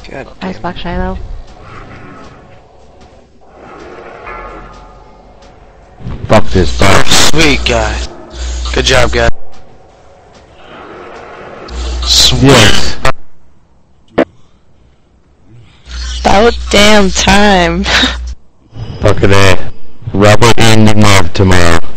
God Nice damn block it. Shiloh. Fuck this dog. Sweet, guys. Good job, guys. Sweet. Yes. About damn time. Fucking A. Rubber ending of tomorrow.